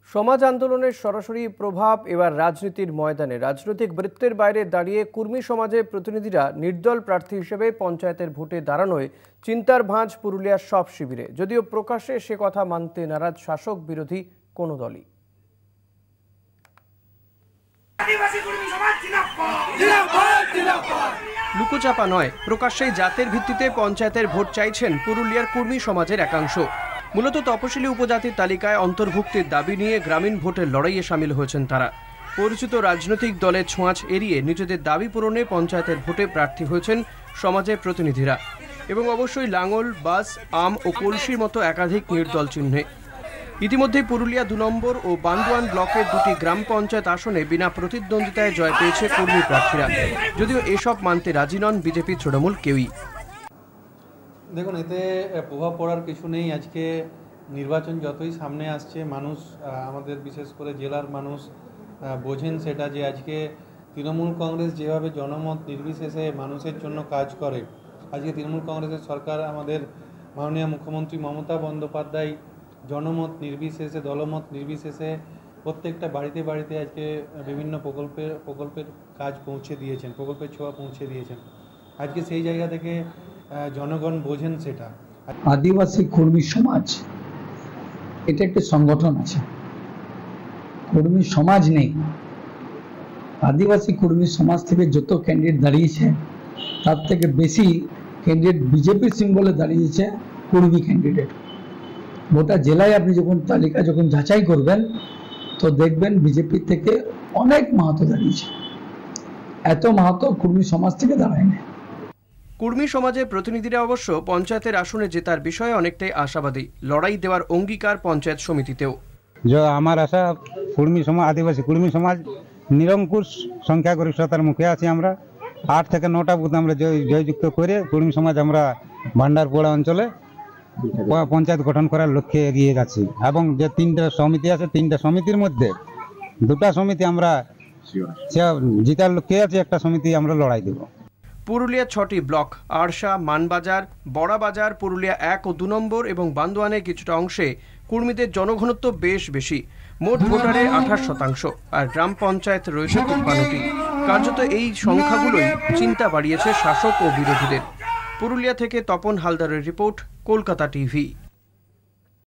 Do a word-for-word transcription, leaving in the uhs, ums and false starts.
সমাজ আন্দোলনের সরাসরি প্রভাব এবার রাজনীতির ময়দানে। রাজনৈতিক বৃত্তের বাইরে দাঁড়িয়ে কুর্মী সমাজের প্রতিনিধিরা নির্দল প্রার্থী হিসেবে পঞ্চায়েতের ভোটে দাঁড়ানোয় চিন্তার ভাঁজ পুরুলিয়ার সব শিবিরে, যদিও প্রকাশ্যে সে কথা মানতে নারাজ শাসক বিরোধী কোনো দলই। লুকোচাপা নয়, প্রকাশ্যেই জাতের ভিত্তিতে পঞ্চায়েতের ভোট চাইছেন পুরুলিয়ার কুর্মী সমাজের একাংশ। মূলত তপশিলি উপজাতির তালিকায় অন্তর্ভুক্তির দাবি নিয়ে গ্রামীণ ভোটের লড়াইয়ে সামিল হয়েছেন তারা। পরিচিত রাজনৈতিক দলের ছোঁয়াচ এড়িয়ে নিজেদের দাবি পূরণে পঞ্চায়েতের ভোটে প্রার্থী হয়েছেন সমাজের প্রতিনিধিরা, এবং অবশ্যই লাঙল, বাস, আম ও কলসির মতো একাধিক নির্দল চিহ্নে। ইতিমধ্যে পুরুলিয়া দু নম্বর ও বান্দোয়ান ব্লকের দুটি গ্রাম পঞ্চায়েত আসনে বিনা প্রতিদ্বন্দ্বিতায় জয় পেয়েছে কর্মী প্রার্থীরা, যদিও এসব মানতে রাজি নন বিজেপি তৃণমূল কেউই। দেখুন, এতে প্রভাব পড়ার কিছু নেই। আজকে নির্বাচন যতই সামনে আসছে, মানুষ, আমাদের বিশেষ করে জেলার মানুষ বোঝেন সেটা, যে আজকে তৃণমূল কংগ্রেস যেভাবে জনমত নির্বিশেষে মানুষের জন্য কাজ করে। আজকে তৃণমূল কংগ্রেসের সরকার, আমাদের মাননীয় মুখ্যমন্ত্রী মমতা বন্দ্যোপাধ্যায় জনমত নির্বিশেষে, দলমত নির্বিশেষে প্রত্যেকটা বাড়িতে বাড়িতে আজকে বিভিন্ন প্রকল্পের প্রকল্পের কাজ পৌঁছে দিয়েছেন, প্রকল্পের ছোঁয়া পৌঁছে দিয়েছেন। আজকে সেই জায়গা থেকে জনগণ বোঝেন সেটা। আদিবাসী কর্মী সমাজ এটা একটা সংগঠন আছে, কর্মী সমাজ নেই। আদিবাসী কর্মী সমাজ থেকে যত ক্যান্ডিডেট দাঁড়িয়েছে, তার থেকে বেশি ক্যান্ডিডেট বিজেপির সিম্বলে দাঁড়িয়েছে কর্মী ক্যান্ডিডেট। গোটা জেলায় আপনি যখন তালিকা যখন যাচাই করবেন, তো দেখবেন বিজেপি থেকে অনেক মাহাতো দাঁড়িয়েছে, এত মাহাতো কর্মী সমাজ থেকে দাঁড়ায় না। কুর্মী সমাজের প্রতিনিধিরা অবশ্য পঞ্চায়েতের আসনে জেতার বিষয়ে অনেকটাই আশাবাদী। লড়াই দেওয়ার অঙ্গীকার পঞ্চায়েত সমিতিতেও। আমার আশা, কুর্মী সমাজ, আদিবাসী কুর্মী সমাজ নিরঙ্কুশ সংখ্যাগরিষ্ঠতার মুখে আছি। আমরা আট থেকে নটা বুথ আমরা জয়যুক্ত করে কুর্মী সমাজ আমরা ভান্ডারপোড়া অঞ্চলে পঞ্চায়েত গঠন করার লক্ষ্যে এগিয়ে যাচ্ছি। এবং যে তিনটা সমিতি আছে, তিনটা সমিতির মধ্যে দুটা সমিতি আমরা জিতার লক্ষ্যে আছি, একটা সমিতি আমরা লড়াই দেব। পুরুলিয়ার ছটি ব্লক আরশা, মানবাজার, বড়াবাজার, পুরুলিয়া এক ও দু নম্বর এবং বান্দোয়ানের কিছুটা অংশে কুর্মীদের জনঘনত্ব বেশ বেশি। মোট ভোটারের আঠাশ শতাংশ, আর গ্রাম পঞ্চায়েত রয়েছে তিপ্পান্নটি। কার্যত এই সংখ্যাগুলোই চিন্তা বাড়িয়েছে শাসক ও বিরোধীদের। পুরুলিয়া থেকে তপন হালদারের রিপোর্ট, কলকাতা টিভি।